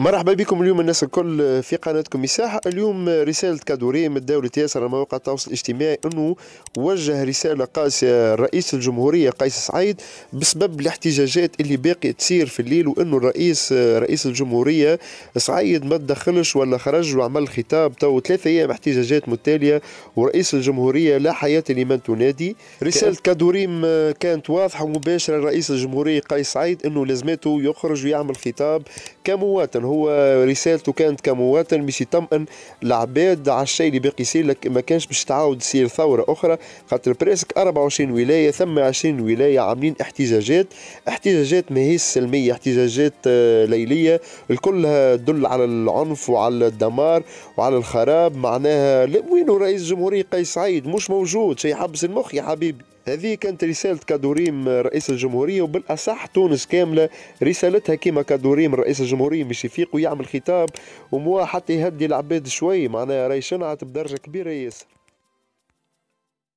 مرحبا بكم اليوم الناس الكل في قناتكم مساحة. اليوم رسالة كادوري من دولة ياسر على مواقع التواصل الاجتماعي أنه وجه رسالة قاسية رئيس الجمهورية قيس سعيد بسبب الاحتجاجات اللي باقي تصير في الليل، وأنه رئيس الجمهورية سعيد ما تدخلش ولا خرج وعمل خطاب تو 3 أيام احتجاجات متتالية، ورئيس الجمهورية لا حياة لمن تنادي. رسالة كادوريم كانت واضحة ومباشرة لرئيس الجمهورية قيس سعيد أنه لازمته يخرج ويعمل خطاب كمواطن. هو رسالته كانت كمواطن باش يطمئن العباد على الشيء اللي باقي يصير، لك ما كانش باش تعاود تصير ثوره اخرى، خاطر بريسك 24 ولايه ثم 20 ولايه عاملين احتجاجات ماهيش سلميه، احتجاجات ليليه الكلها تدل على العنف وعلى الدمار وعلى الخراب. معناها وينو رئيس الجمهوريه قيس سعيد؟ مش موجود، شيء حبس المخ يا حبيبي. هذه كانت رسالة كادوريم رئيس الجمهورية، وبالأصح تونس كاملة رسالتها كيما كادوريم رئيس الجمهورية باش يفيق ويعمل خطاب وموا حتى يهدي العباد شوي. معناها راهي شنعت بدرجة كبيرة ياسر.